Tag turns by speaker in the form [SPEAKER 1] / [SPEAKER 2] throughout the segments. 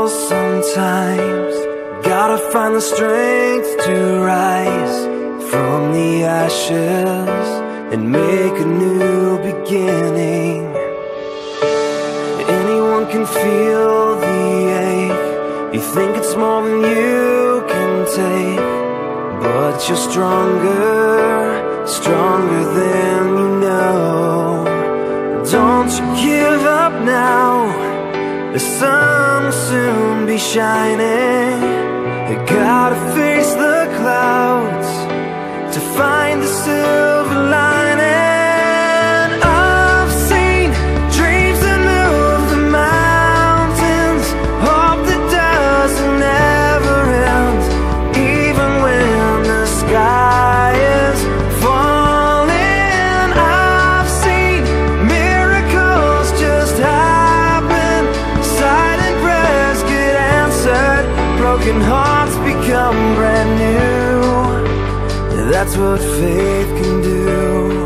[SPEAKER 1] fall sometimes, gotta find the strength to rise from the ashes and make a new beginning. Anyone can feel the ache. You think it's more than you can take, but you're stronger, stronger than you know. Don't you give up now, the sun will soon be shining. You gotta face the clouds to find the silver lining. I've seen dreams that move the mountains, hope that doesn't ever end, even when the sky is falling. I've seen miracles just happen, silent prayers get answered, broken hearts become brand new. That's what faith can do.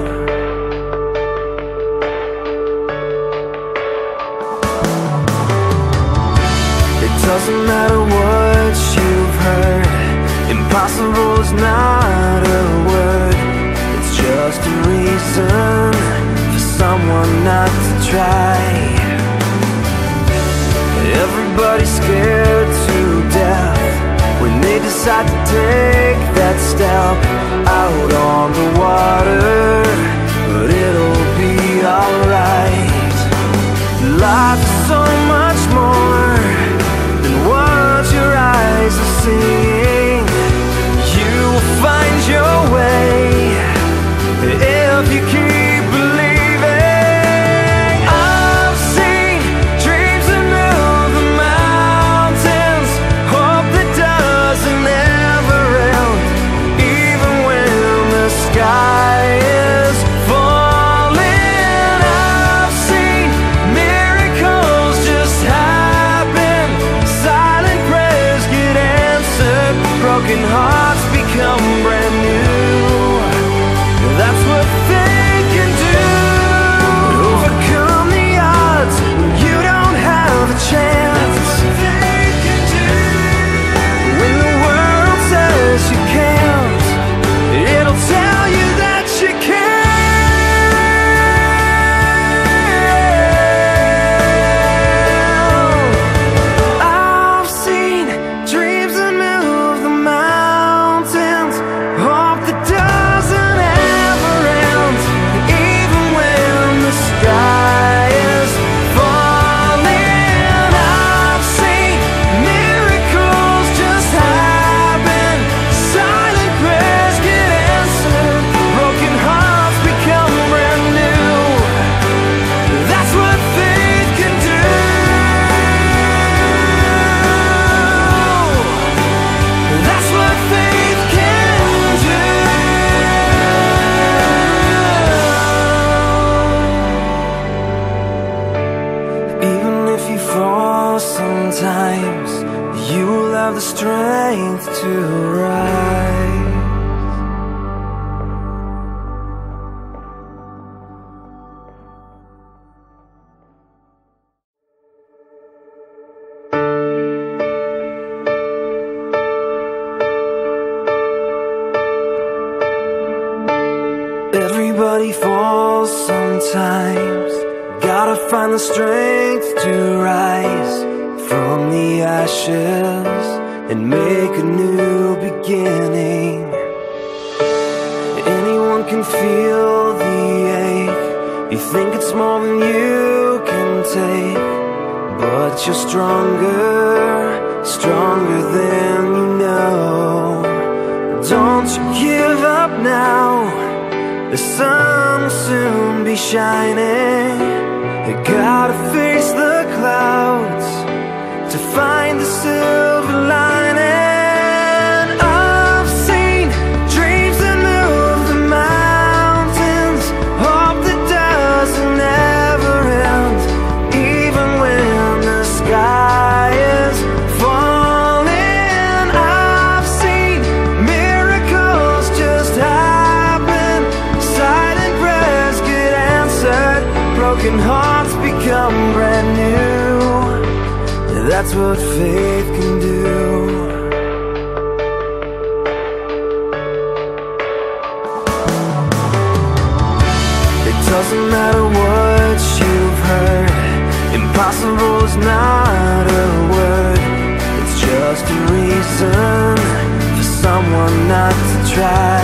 [SPEAKER 1] It doesn't matter what you've heard, impossible is not a word. It's just a reason for someone not to try. Everybody's scared to death when they decide to take that step out on the water, but it'll be alright. Life is so much more than what your eyes are seeing. You will find your way if you keep believing. I've seen dreams that move the mountains, hope that doesn't ever end, even when the sky is falling. I've seen miracles just happen, silent prayers get answered, broken hearts become brand new. That's what faith can do. Overcome the odds when you don't have a chance. That's what faith can do. When the world says you can't, it'll tell you that you can. I've seen dreams that move the mountains, hope that doesn't ever end, even when the sky is falling. I've seen miracles just happen, silent prayers get answered, broken hearts become brand new. That's what faith can do. That's what faith can do. Even if you fall sometimes, you will have the strength to rise. Everybody falls sometimes, gotta find the strength to rise from the ashes and make a new beginning. Anyone can feel the ache. You think it's more than you can take, but you're stronger, stronger than you know. Don't you give up now, the sun will soon be shining. You gotta face the clouds to find the silver lining. I've seen dreams that move the mountains, hope that doesn't ever end, even when the sky is falling. I've seen miracles just happen, silent prayers get answered, broken hearts become brand new. That's what faith can do. It doesn't matter what you've heard, impossible is not a word. It's just a reason for someone not to try.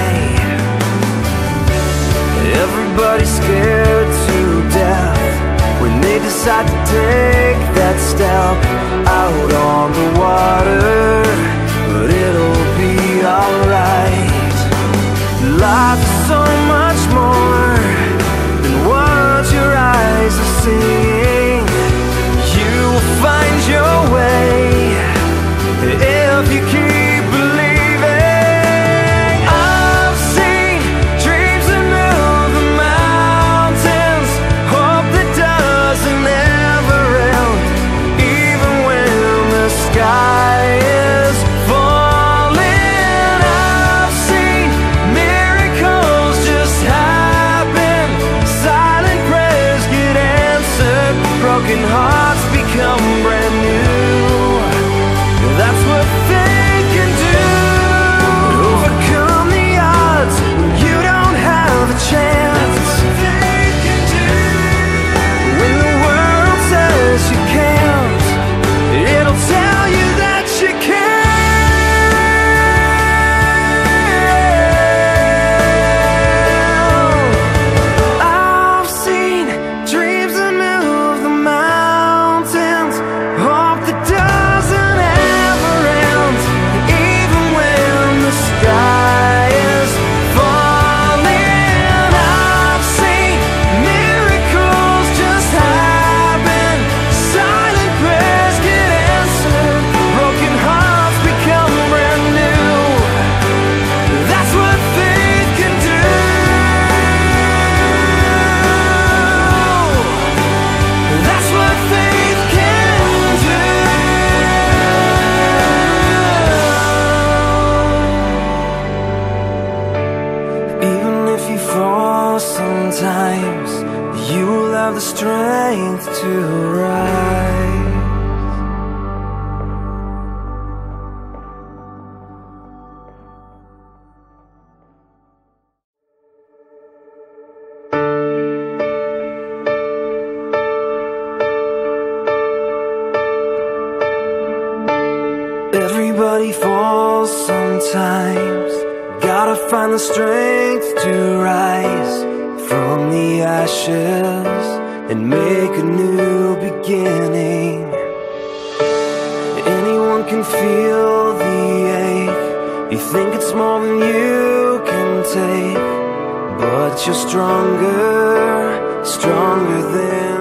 [SPEAKER 1] Everybody's scared to death when they decide to take that step out on the water, but it'll be alright. Life is so much more than what your eyes are seeing. You will find your way if you keep believing. I've seen dreams that move the mountains, hope that doesn't ever end, even when the sky is falling. I've seen miracles just happen, silent prayers get answered, broken hearts become brand new. That's what faith can do. Overcome the odds when you don't have a chance. That's what faith can do. When the world says you can't, it'll tell you that you can. I've seen dreams that move the mountains, hope that doesn't ever end, even when the sky is falling. I've seen miracles just happen, silent prayers get answered, broken hearts become brand new. That's what faith can do. That's what faith can do. Even if you fall sometimes, you will have the strength to rise. Everybody falls sometimes, gotta find the strength to rise from the ashes and make a new beginning. Anyone can feel the ache, you think it's more than you can take, but you're stronger, stronger than